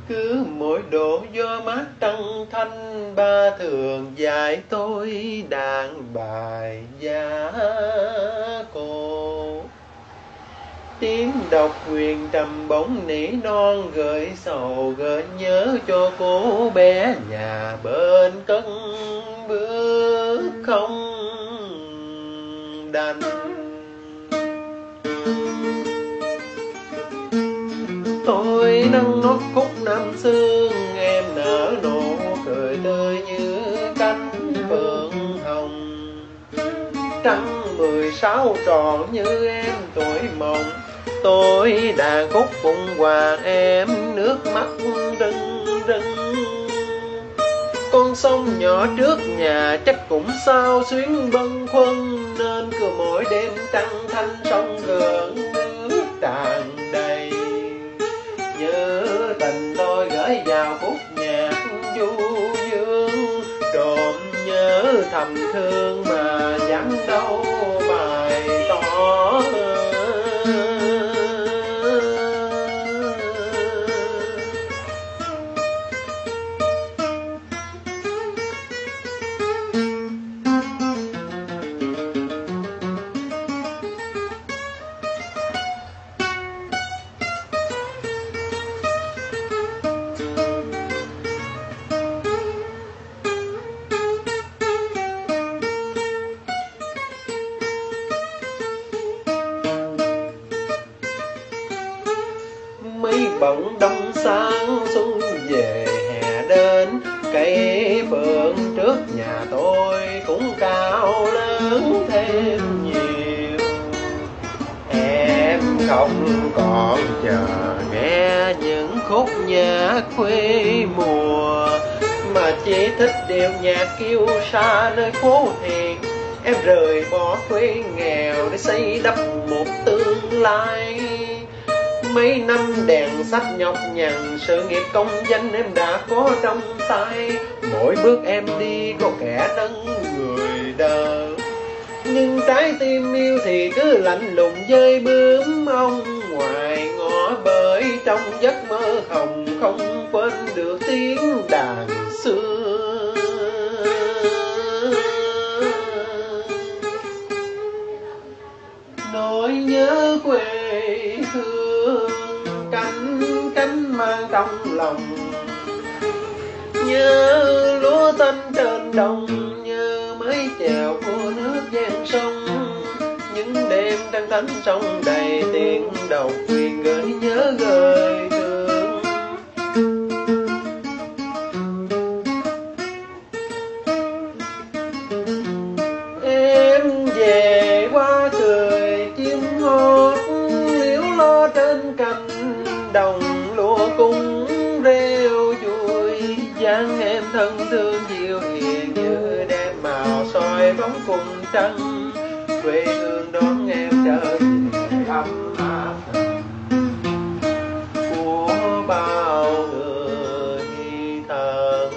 Cứ mỗi độ gió mát trăng thanh, ba thường dạy tôi đàn bài giá cô. Tiếng đọc huyền trầm bóng nỉ non, gợi sầu gợi nhớ cho cô bé nhà bên cất bước không đành. Tôi nâng nót khúc năm xưa, em nở nụ cười tươi như cánh phượng hồng. Trăng 16 tròn như em tuổi mộng, tôi đàn khúc phụng hoàng em nước mắt rưng rưng. Con sông nhỏ trước nhà chắc cũng sao xuyến bâng khuâng, nên cứ mỗi đêm trăng thanh sông gần nước tràn đầy. Nhớ tình tôi gửi vào khúc nhạc du dương, trộm nhớ thầm thương mà chẳng đâu bày tỏ. Mấy bận đông sang xuân về hè đến, cây phượng trước nhà tôi cũng cao lớn thêm nhiều. Em không còn chờ nghe những khúc nhạc quê mùa, mà chỉ thích điệu nhạc kêu xa nơi phố thiền. Em rời bỏ quê nghèo để xây đắp một tương lai. Mấy năm đèn sách nhọc nhằn, sự nghiệp công danh em đã có trong tay. Mỗi bước em đi có kẻ nâng người đỡ, nhưng trái tim yêu thì cứ lạnh lùng dơi bướm. Ông ngoài ngõ bởi trong giấc mơ hồng, không quên được tiếng đàn xưa. Nỗi nhớ quê hương cánh mang trong lòng, nhớ lúa xanh trên đồng, nhớ mấy chèo của nước ven sông. Những đêm trăng thánh sông đầy tiếng đầu quyền gợi nhớ gợi thương. Em về qua cười chim hót liễu lo trên cành đồng, lúa cung reo vui dáng em thân thương dịu hiền, như đem màu soi bóng cùng trăng. Quê hương đón em trở về ấm áp của bao người thân.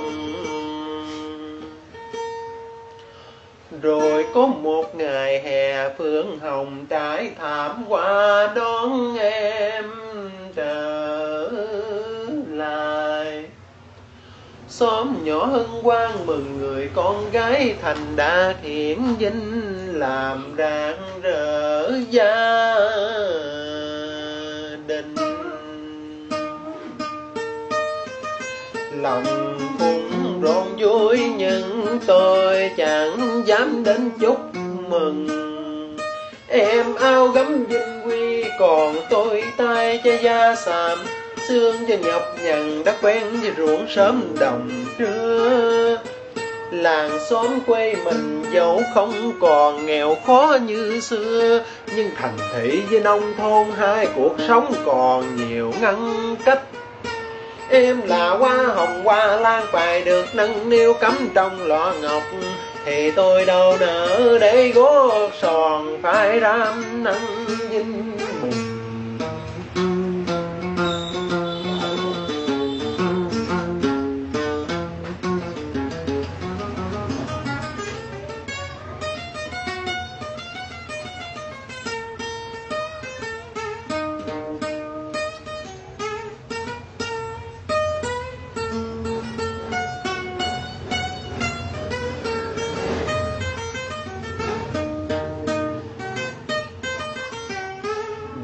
Rồi có một ngày hè phương hồng trải thảm qua đón em trở lại. Xóm nhỏ hân hoan mừng người con gái thành đã hiển vinh, làm rạng rỡ gia đình. Lòng cũng rộn vui nhưng tôi chẳng dám đến chúc mừng. Em áo gấm vinh quy còn tôi tay che da xàm, xương trên nhọc nhằn đất ven với ruộng sớm đồng trưa. Làng xóm quê mình dẫu không còn nghèo khó như xưa, nhưng thành thị với nông thôn hai cuộc sống còn nhiều ngăn cách. Em là hoa hồng hoa lan bài được nâng niu cắm trong lọ ngọc, thì tôi đâu nỡ để gót sòn phải ram nâng vinh mùng.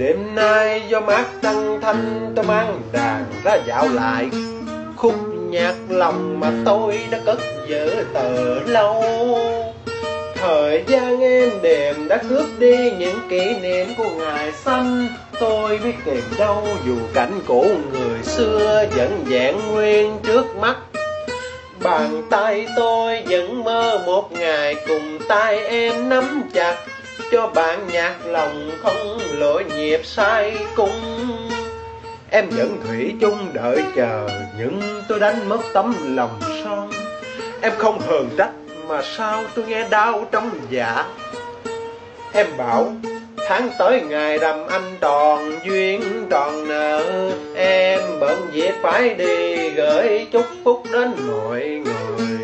Đêm nay do mát trăng thanh, tôi mang đàn ra dạo lại khúc nhạc lòng mà tôi đã cất giữ từ lâu. Thời gian êm đềm đã cướp đi những kỷ niệm của ngày xanh. Tôi biết tìm đâu dù cảnh cũ người xưa vẫn vẹn nguyên trước mắt. Bàn tay tôi vẫn mơ một ngày cùng tay em nắm chặt, cho bạn nhạc lòng không lỗi nhịp sai cung. Em vẫn thủy chung đợi chờ, nhưng tôi đánh mất tấm lòng son. Em không hờn trách mà sao tôi nghe đau trong dạ. Em bảo tháng tới ngày rằm anh tròn duyên tròn nợ, em bận việc phải đi gửi chúc phúc đến mọi người.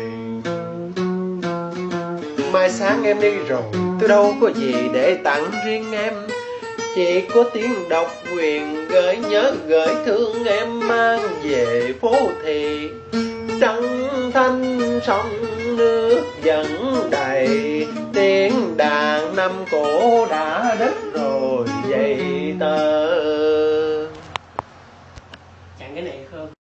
Mai sáng em đi rồi, tôi đâu có gì để tặng riêng em, chỉ có tiếng độc quyền gửi nhớ gửi thương em mang về phố thị. Trăng thanh sông nước vẫn đầy, tiếng đàn năm cổ đã đứt rồi dây tơ. Chặn cái này không?